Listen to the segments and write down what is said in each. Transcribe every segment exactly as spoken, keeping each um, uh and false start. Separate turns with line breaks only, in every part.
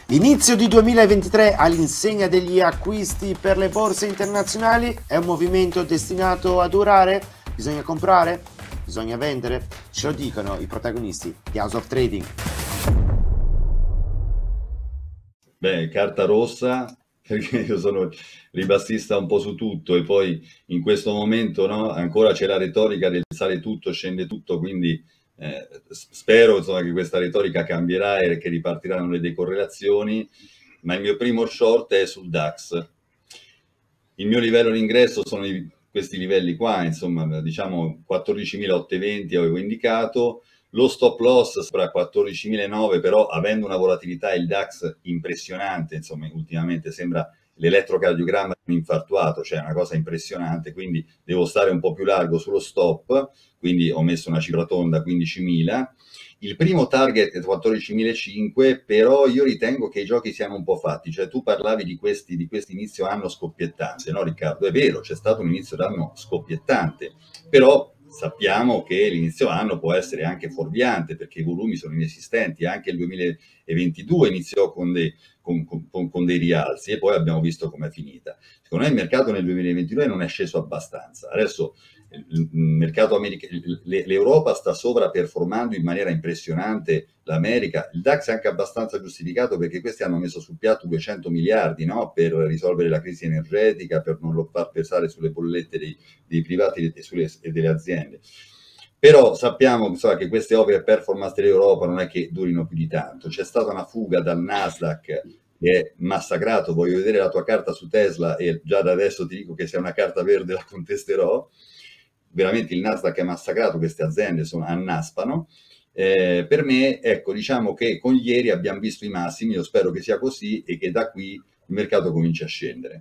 L'inizio di duemilaventitré all'insegna degli acquisti per le borse internazionali è un movimento destinato a durare? Bisogna comprare? Bisogna vendere? Ce lo dicono i protagonisti di House of Trading.
Beh, carta rossa, perché io sono ribassista un po' su tutto e poi in questo momento, no, ancora c'è la retorica del sale tutto, scende tutto, quindi eh, spero insomma, che questa retorica cambierà e che ripartiranno le decorrelazioni, ma il mio primo short è sul DAX. Il mio livello di ingresso sono i, questi livelli qua, insomma, diciamo quattordicimilaottocentoventi avevo indicato. Lo stop loss sopra quattordicimilanovecento, però avendo una volatilità il DAX impressionante, insomma ultimamente sembra l'elettrocardiogramma di un infartuato, cioè una cosa impressionante, quindi devo stare un po' più largo sullo stop, quindi ho messo una cifra tonda quindicimila. Il primo target è quattordicimilacinquecento, però io ritengo che i giochi siano un po' fatti, cioè tu parlavi di questi, di questo inizio anno scoppiettante, no Riccardo? È vero, c'è stato un inizio d'anno scoppiettante, però sappiamo che l'inizio anno può essere anche fuorviante perché i volumi sono inesistenti, anche il duemilaventidue iniziò con dei, con, con, con dei rialzi e poi abbiamo visto com'è finita. Secondo me il mercato nel duemilaventidue non è sceso abbastanza, adesso il mercato americano, l'Europa sta sovraperformando in maniera impressionante l'America, il DAX è anche abbastanza giustificato perché questi hanno messo sul piatto duecento miliardi, no? Per risolvere la crisi energetica, per non lo far pesare sulle bollette dei, dei privati e, sulle, e delle aziende. Però sappiamo insomma, che queste opere performance dell'Europa non è che durino più di tanto, c'è stata una fuga dal Nasdaq che è massacrato, voglio vedere la tua carta su Tesla e già da adesso ti dico che se è una carta verde la contesterò. Veramente il Nasdaq è massacrato, queste aziende sono, annaspano. Eh, per me, ecco, diciamo che con ieri abbiamo visto i massimi, io spero che sia così e che da qui il mercato cominci a scendere.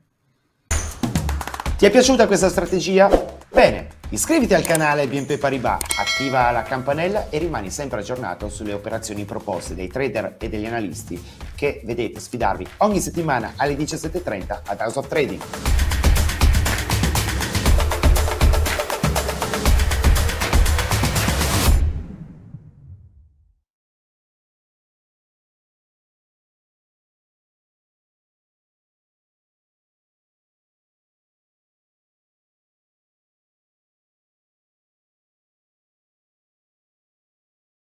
Ti è piaciuta questa strategia? Bene, iscriviti al canale B N P Paribas, attiva la campanella e rimani sempre aggiornato sulle operazioni proposte dai trader e degli analisti che vedete sfidarvi ogni settimana alle diciassette e trenta ad House of Trading.